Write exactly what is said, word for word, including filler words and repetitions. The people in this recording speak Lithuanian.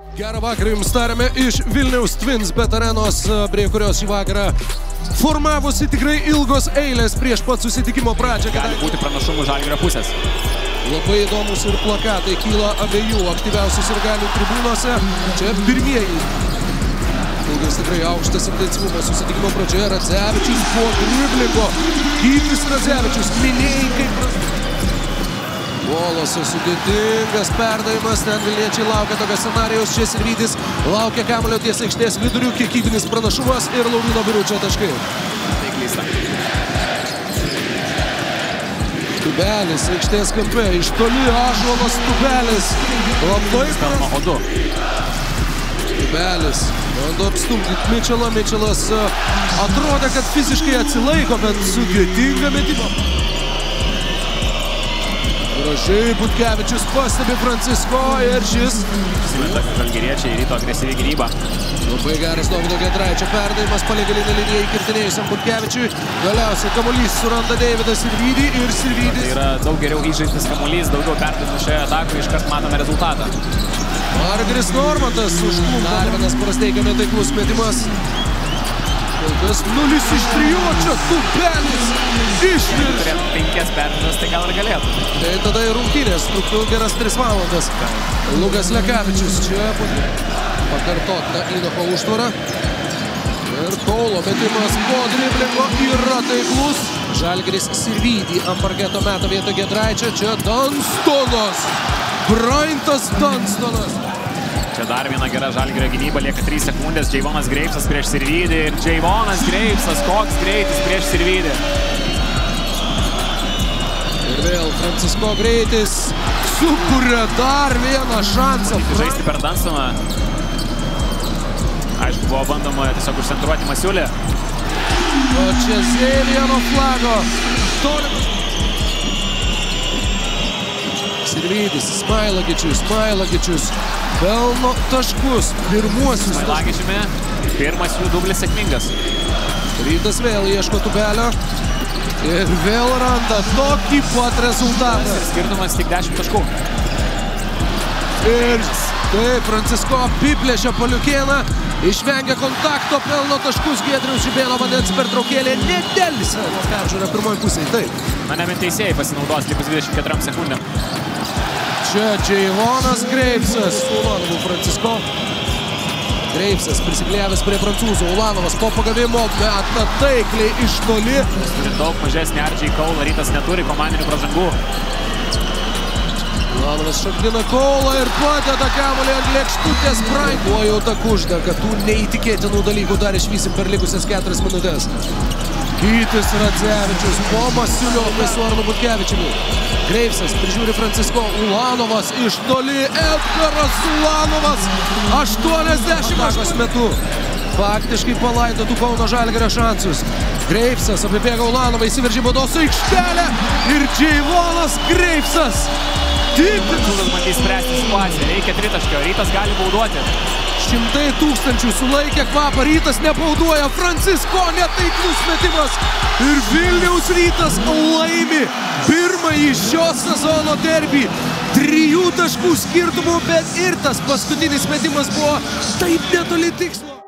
Gerą vakarą jums tarėme iš Vilniaus Twins Bet arenos, prie kurios šį vakarą formavosi tikrai ilgos eilės prieš pat susitikimo pradžią. Gali būti pranašumų Žalgirio pusės. Labai įdomus ir plakatai kyla abiejų aktyviausių sirgalių tribūnose. Čia pirmieji. Ilgas tikrai aukštas intensyvumas susitikimo pradžioje. Radzevičius po driblingo. Gytis Radzevičius minėjai kaip... Volosas sudėtingas perdavimas, ten vilniečiai laukia tokio scenarijaus, čia Sirvydis laukia kamuolio ties aikštės vidurių, kiekybinis pranašumas ir Lauryno Biručio taškai. Tai klysta. Tubelis aikštės kampe, iš toli Ąžuolas Tubelis. Labai pelno hodu. Tubelis bando apstumdyti Mičelą, Mičelas atrodė, kad fiziškai atsilaiko, bet sudėtinga metimą. Gražiai Butkevičius pastebi Francisko ir šis. Žalgiriečiai ryto agresyvi gynyba. Labai geras Dovydo Giedraičio perdavimas palei galinę liniją įkirtinėjusiam Butkevičiui. Galiausiai kamuolys suranda Deividą Sirvydį ir Sirvydis. Tai yra daug geriau įžaistas kamuolys, daugiau perdavimų šioje atakoje, iškart matome rezultatą. Margaris Normantas užklumpa. Dar vienas prasteikia netaiklus metimas. Kas nulis iš trijų, čia Tubelis išvirs. Turėtų penkias perdavimas, tai gal ir galėtų. Tai tada ir rungtynės, truktų geras tris valandas. Lukas Lekavičius čia pakartotina įnapo užtvara. Ir Kaulo metimas po driblingo yra taiklus. Žalgiris Sirvydį ant parketo meta vietoj Giedraičio. Čia Dunstonas. Bryantas Dunstonas. Čia dar viena gera Žalgirio gynyba, lieka trys sekundės. Džeivonas Greipsas prieš Sirvydį ir Džeivonas Greipsas, koks greitis prieš Sirvydį. Ir vėl Francisko greitis sukuria dar vieną šansą. Žaisti per Dunstoną. Aišku, buvo bandoma tiesiog užcentruoti Masiulį. O čia Zėlieno flago. Sirvydis, Smailagičius, Smailagičius pelno taškus, pirmuosius taškus. Smailagičiumi, pirmas jų dublis sėkmingas. Rytas vėl ieško Tubelio ir vėl randa tokį pat rezultatą. Ir skirtumas tik dešimt taškų. Ir taip, Francisko apiplėšia Paliukėną, išvengia kontakto, pelno taškus Giedriaus Žibėno vandens pertraukėlė, nedelsiant peržiūrė pirmoji pusė. Taip. Na, nebent teisėjai pasinaudos likus dvidešimt keturiom sekundėm. Čia Džeivonas Greipsas, Ulanovų Francisko. Greipsas prisiklijavęs prie prancūzų, Ulanovas po pagavimo meta taikliai iš toli. Turi daug mažesnį Ardžiai Kaulą, Rytas neturi komandinių pražangų. Ulanovas šokdina Kaulą ir padeda kamuolį ant lėkštutės Bryant. Buvo jau ta kužda, kad tų neįtikėtinų dalykų dar išvysim per likusias keturias minutės. Gytis Radzevičius po Masiulio su Arnu Butkevičiumi. Greipsas prižiūri Francisko, Ulanovas iš toli, Edgaras Ulanovas aštuoniasdešimt aštuonių metų. Faktiškai palaidotų Kauno Žalgirio šansus. Greipsas apibėga Ulanovą, įsiveržė baudos aikštelę ir Džeivonas Greipsas. Prancūzas bandys spręsti situaciją, reikia tritaškio, Rytas gali bauduoti. Šimtai tūkstančių sulaikė kvapą, Rytas nebauduoja, Francisko netaiklus metimas ir Vilniaus Rytas laimi pirmąjį šio sezono derbį. Trijų taškų skirtumų, bet ir tas paskutinis metimas buvo taip netoli tikslo.